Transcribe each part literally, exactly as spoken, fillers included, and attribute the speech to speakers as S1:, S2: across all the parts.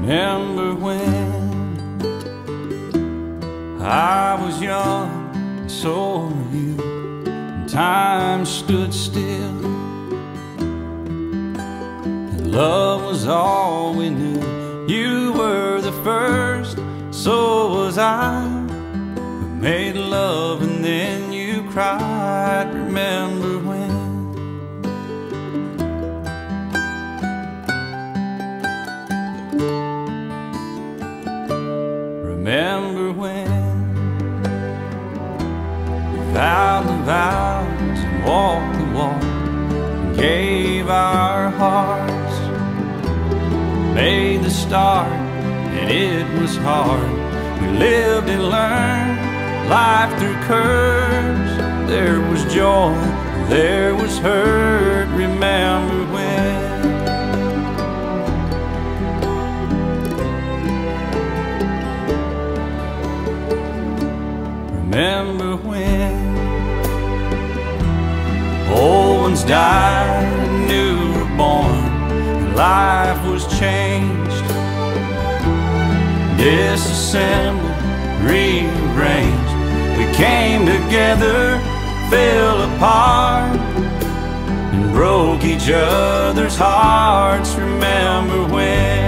S1: Remember when I was young, and so were you, and time stood still, and love was all we knew. You were the first, so was I. We made love and then you cried. Remember when? Remember when we vowed the vows and walked the walk and gave our hearts, made the start and it was hard. We lived and learned life through curves. There was joy, there was hurt. Remember when? Remember when old ones died and new were born, and life was changed, disassembled, rearranged. We came together, fell apart, and broke each other's hearts. Remember when?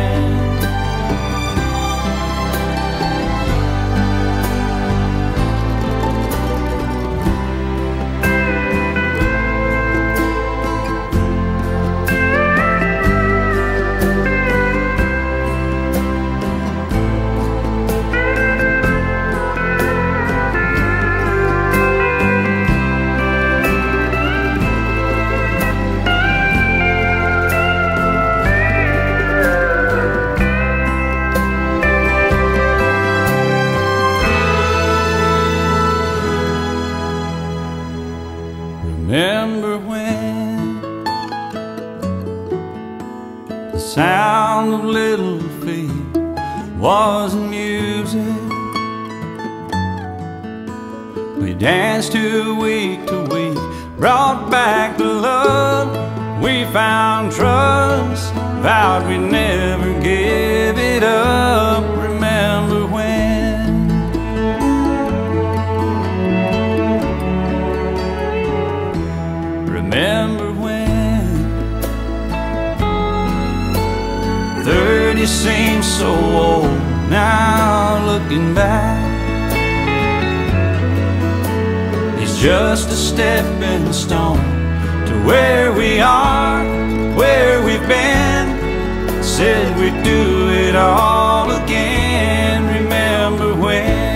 S1: Remember when the sound of little feet was music? We danced to week to week, brought back the love. We found trust, vowed we'd never give it up. Remember when? Remember when thirty seems so old now, looking back. It's just a stepping stone to where we are, where we've been. Said we'd do it all again. Remember when?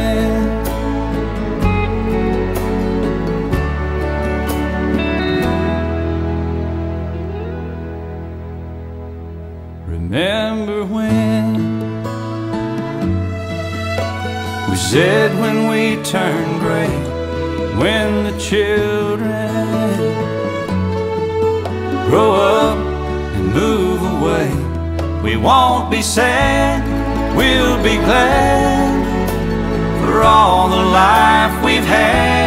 S1: Remember when we said when we turn gray, when the children grow up and move away, we won't be sad, we'll be glad for all the life we've had.